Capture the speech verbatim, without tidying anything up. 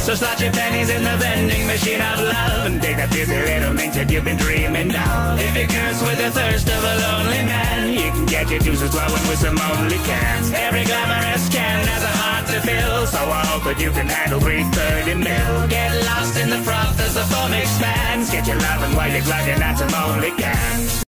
So slot your pennies in the vending machine of love and take that busy little minx that you've been dreaming of. If you curse with the thirst of a lonely man, you can get your juices flowing with some only cans. Every glamorous can has a heart to fill, so I hope that you can handle three thirty mil. Get lost in the froth as the four mixed fans. Get your loving while you're glugging at some only cans.